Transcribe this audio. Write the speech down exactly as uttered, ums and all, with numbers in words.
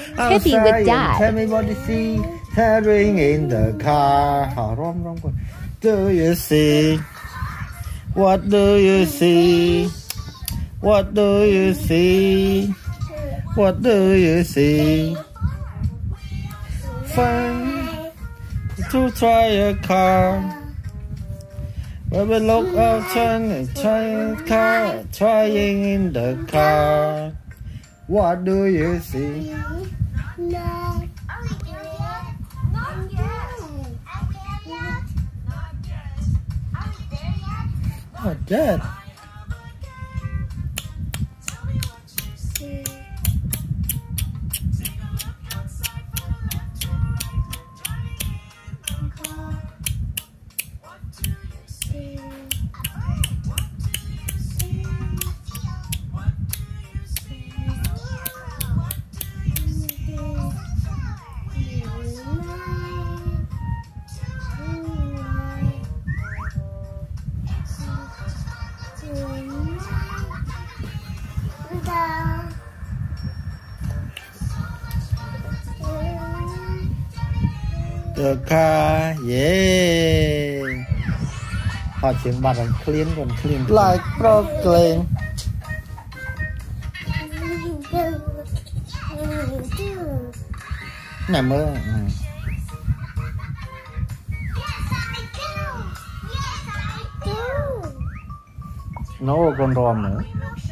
PiPi with Dad. Tell me what you see. Tearing in the car. Hả, wrong, wrong. Do you see? What do you see? What do you see? What do you see? Fun to try a car. When we look out, trying to try a car, trying in the car. What do you see? No. Not yet. The car, yeah. Họ chuyện bà rằng clean còn clean like Brooklyn. Nè mơ. No, con ròm nữa.